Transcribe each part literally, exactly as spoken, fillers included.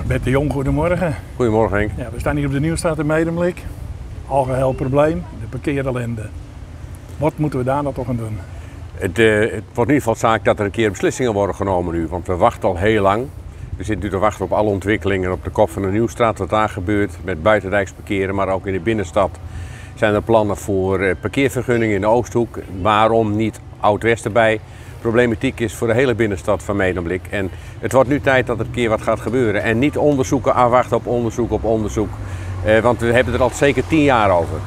Bert de Jong, goedemorgen. Goedemorgen Henk. Ja, we staan hier op de Nieuwstraat in Medemblik. Algeheel probleem, de parkeerellende. Wat moeten we daar nou toch aan doen? Het, uh, het wordt in ieder geval zaak dat er een keer beslissingen worden genomen nu, want we wachten al heel lang. We zitten nu te wachten op alle ontwikkelingen op de kop van de Nieuwstraat, wat daar gebeurt met buitendijks parkeren, maar ook in de binnenstad zijn er plannen voor uh, parkeervergunningen in de Oosthoek. Waarom niet Oud-West erbij? Problematiek is voor de hele binnenstad van Medemblik. En het wordt nu tijd dat er een keer wat gaat gebeuren. En niet onderzoeken, afwachten op onderzoek op onderzoek. Eh, want we hebben er al zeker tien jaar over.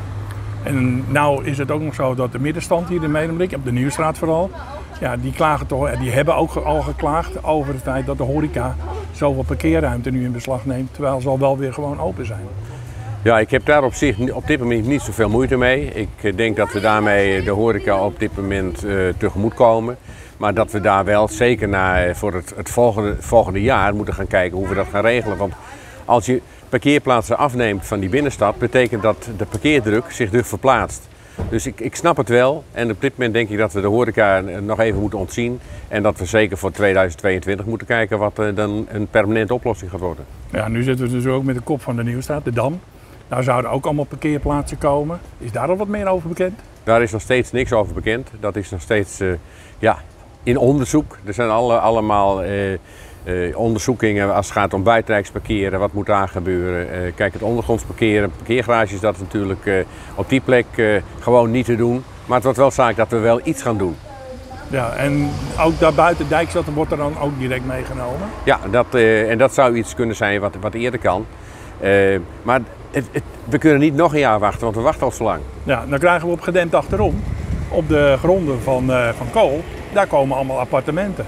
En nou is het ook nog zo dat de middenstand hier in Medemblik, op de Nieuwstraat vooral, ja, die, klagen toch, die hebben ook al geklaagd over het feit dat de horeca zoveel parkeerruimte nu in beslag neemt, terwijl ze al wel weer gewoon open zijn. Ja, ik heb daar op zich op dit moment niet zoveel moeite mee. Ik denk dat we daarmee de horeca op dit moment uh, tegemoet komen. Maar dat we daar wel zeker naar, voor het, het volgende, volgende jaar moeten gaan kijken hoe we dat gaan regelen. Want als je parkeerplaatsen afneemt van die binnenstad, betekent dat de parkeerdruk zich dus verplaatst. Dus ik, ik snap het wel en op dit moment denk ik dat we de horeca nog even moeten ontzien. En dat we zeker voor tweeduizend tweeëntwintig moeten kijken wat uh, dan een permanente oplossing gaat worden. Ja, nu zitten we dus ook met de kop van de Nieuwstraat, de Dam. Daar zouden ook allemaal parkeerplaatsen komen. Is daar al wat meer over bekend? Daar is nog steeds niks over bekend. Dat is nog steeds uh, ja, in onderzoek. Er zijn alle, allemaal uh, uh, onderzoekingen als het gaat om buitendijks parkeren. Wat moet daar gebeuren? Uh, kijk, het ondergronds parkeren, parkeergarages, dat is natuurlijk uh, op die plek uh, gewoon niet te doen. Maar het wordt wel zaak dat we wel iets gaan doen. Ja, en ook daar buiten Dijkstad wordt er dan ook direct meegenomen? Ja, dat, uh, en dat zou iets kunnen zijn wat, wat eerder kan. Uh, maar het, het, we kunnen niet nog een jaar wachten, want we wachten al zo lang. Ja, dan krijgen we op gedempt achterom, op de gronden van, uh, van Kool, daar komen allemaal appartementen.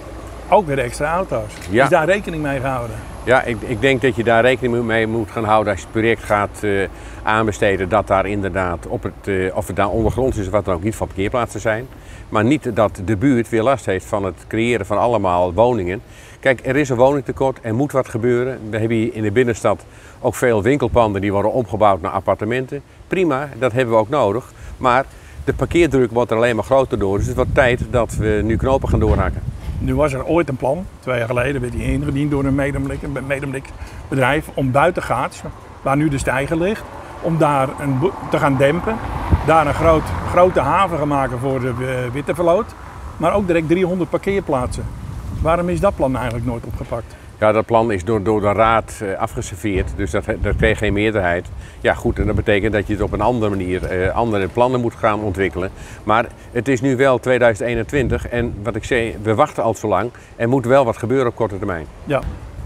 Ook weer extra auto's. Ja. Is daar rekening mee gehouden? Ja, ik, ik denk dat je daar rekening mee moet gaan houden als je het project gaat uh, aanbesteden. Dat daar inderdaad, op het, uh, of het daar ondergronds is of wat dan ook, niet van parkeerplaatsen zijn. Maar niet dat de buurt weer last heeft van het creëren van allemaal woningen. Kijk, er is een woningtekort, er moet wat gebeuren. We hebben hier in de binnenstad ook veel winkelpanden die worden omgebouwd naar appartementen. Prima, dat hebben we ook nodig. Maar de parkeerdruk wordt er alleen maar groter door. Dus het wordt tijd dat we nu knopen gaan doorhakken. Nu was er ooit een plan, twee jaar geleden werd die ingediend door een Medemblik, een Medemblik bedrijf, om buitengaats, waar nu de steiger ligt, om daar een, te gaan dempen. Daar een groot, grote haven gaan maken voor de uh, Wittevloot, maar ook direct driehonderd parkeerplaatsen. Waarom is dat plan eigenlijk nooit opgepakt? Ja, dat plan is door, door de raad uh, afgeserveerd, dus dat, dat kreeg geen meerderheid. Ja goed, en dat betekent dat je het op een andere manier, uh, andere plannen moet gaan ontwikkelen. Maar het is nu wel tweeduizend eenentwintig en wat ik zei, we wachten al zo lang. Er moet wel wat gebeuren op korte termijn. Ja.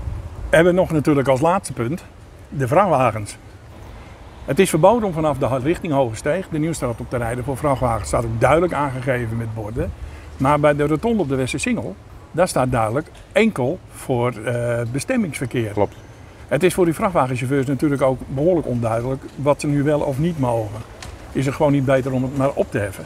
We hebben nog natuurlijk als laatste punt de vrachtwagens. Het is verboden om vanaf de richting Hoogesteeg de Nieuwstraat op te rijden voor vrachtwagens. Dat staat ook duidelijk aangegeven met borden. Maar bij de rotonde op de Westersingel, daar staat duidelijk enkel voor uh, bestemmingsverkeer. Klopt. Het is voor die vrachtwagenchauffeurs natuurlijk ook behoorlijk onduidelijk wat ze nu wel of niet mogen. Is het gewoon niet beter om het maar op te heffen?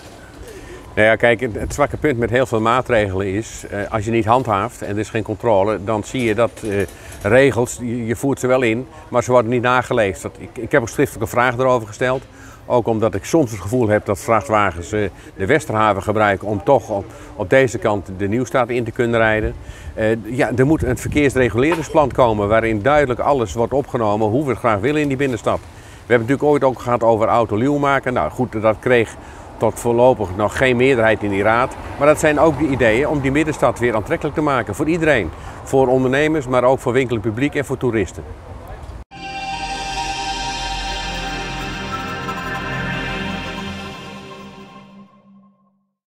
Nou ja, kijk, het, het zwakke punt met heel veel maatregelen is, uh, als je niet handhaaft en er is geen controle, dan zie je dat uh, regels, je, je voert ze wel in, maar ze worden niet nageleefd. Dat, ik, ik heb ook schriftelijke vragen erover gesteld. Ook omdat ik soms het gevoel heb dat vrachtwagens uh, de Westerhaven gebruiken om toch op, op deze kant de Nieuwstraat in te kunnen rijden. Uh, ja, er moet een verkeersreguleringsplan komen waarin duidelijk alles wordt opgenomen hoe we het graag willen in die binnenstad. We hebben natuurlijk ooit ook gehad over autoluw maken. Nou goed, dat kreeg tot voorlopig nog geen meerderheid in die raad. Maar dat zijn ook de ideeën om die middenstad weer aantrekkelijk te maken voor iedereen. Voor ondernemers, maar ook voor winkelend publiek en voor toeristen.